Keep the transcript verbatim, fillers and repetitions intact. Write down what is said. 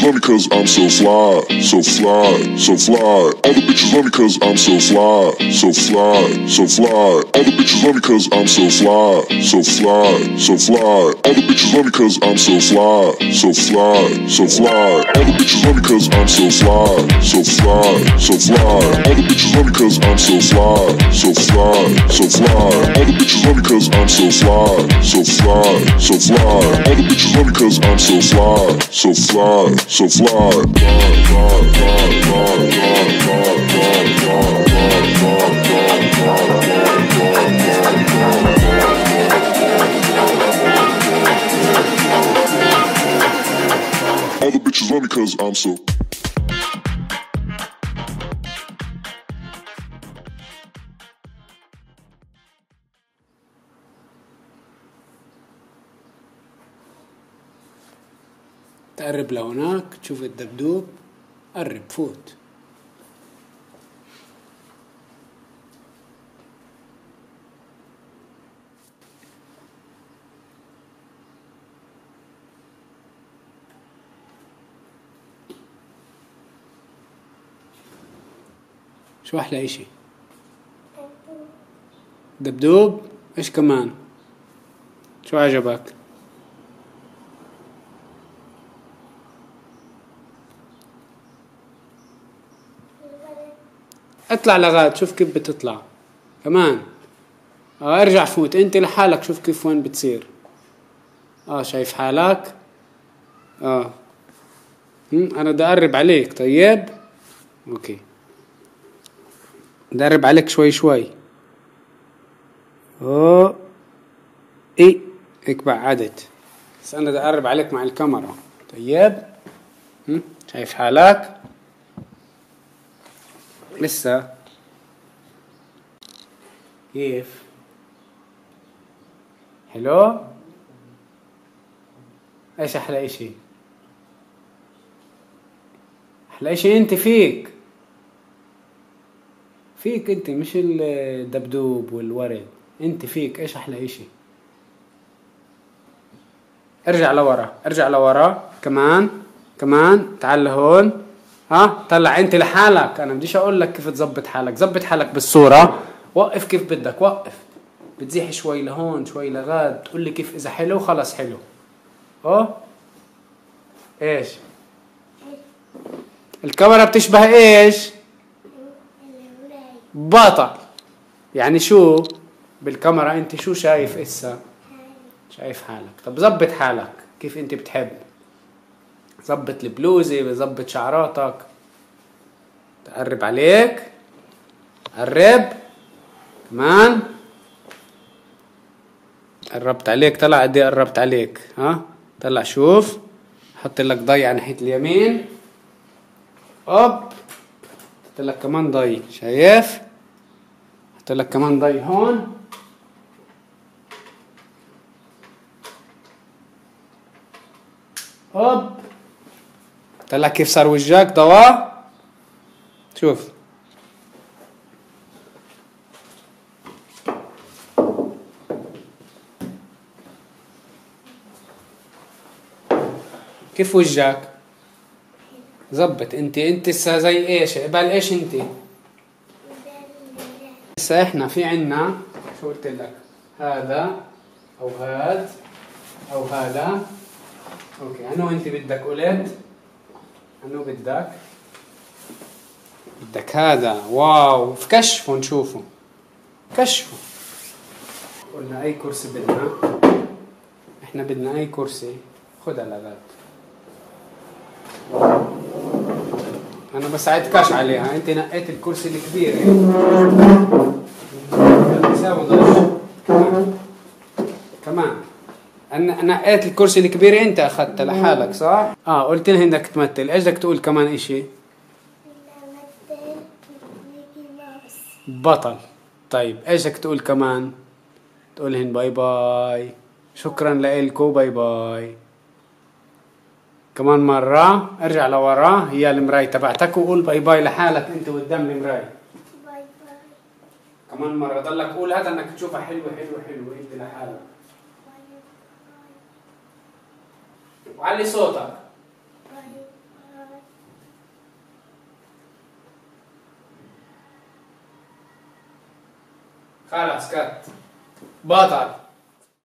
bitches love me cause I'm so fly, so fly, so fly. All the bitches love me cause I'm so fly, so fly, so fly. All the bitches love me cause I'm so fly, so fly, so fly. All the bitches love me cause I'm so fly, so fly, so fly. All the bitches love me cause I'm so fly, so fly, so fly. All the bitches love me cause I'm so fly, so fly, so fly. All the bitches love me cause I'm so fly, so fly, so fly. All the bitches love me cause I'm so fly, so fly, so fly. All the bitches love me cause I'm so. تقرب لهناك تشوف الدبدوب، قرب فوت. شو أحلى إشي؟ دبدوب. إيش كمان؟ شو عجبك؟ اطلع لغاد شوف كيف بتطلع كمان. اه ارجع فوت انت لحالك شوف كيف وين بتصير. اه شايف حالك. اه هم انا بدي اقرب عليك. طيب اوكي بدي اقرب عليك شوي شوي. اوه اي هيك بعدت، بس انا بدي اقرب عليك مع الكاميرا. طيب هم شايف حالك لسه كيف؟ حلو. ايش احلى اشي؟ احلى اشي انت فيك فيك انت، مش الدبدوب والورد. انت فيك. ايش احلى اشي؟ ارجع لورا، ارجع لورا كمان كمان. تعال لهون. ها طلع انت لحالك. انا بديش اقول لك كيف تظبط حالك، ظبط حالك بالصورة. وقف كيف بدك، وقف. بتزيح شوي لهون شوي لغاد. تقول لي كيف. اذا حلو خلص حلو. اه ايش الكاميرا بتشبه ايش؟ بطل. يعني شو بالكاميرا انت شو شايف اسا؟ شايف حالك. طب ظبط حالك كيف انت بتحب. ظبط البلوزة، بظبط شعراتك. تقرب عليك، قرب كمان. قربت عليك. طلع قد ايه قربت عليك. ها طلع شوف. حط لك ضي على ناحية اليمين. اوب حط لك كمان ضي. شايف؟ حط لك كمان ضي هون. اوب طلع كيف صار وجهك ضوء. شوف كيف وجهك. زبط. انت انت هسه زي ايش؟ قبل ايش انت؟ هسه احنا في عنا شو قلت لك؟ هذا او هاد او هذا. اوكي عنو انت بدك قلت؟ عنو بدك؟ بدك هذا. واو في كشفه نشوفه. كشفه. قلنا اي كرسي بدنا. احنا بدنا اي كرسي. خدها لغاد. انا بساعدكش عليها. انت نقيت الكرسي الكبير. بيساوي ضوء كمان كمان. انا نقيت الكرسي الكبير انت اخذته لحالك صح؟ اه قلت لي انك تمثل. ايش بدك تقول كمان اشي؟ بطل. طيب ايش بدك تقول كمان؟ تقولهن باي باي. شكرا لإلكو. باي باي. كمان مرة. ارجع لورا. هي المراية تبعتك وقول باي باي لحالك انت قدام المراية. باي باي. كمان مرة. ضلك قول هذا انك تشوفها حلوة حلوة حلوة انت لحالك. باي باي. وعلي صوتك. باي خلاص كات بطل.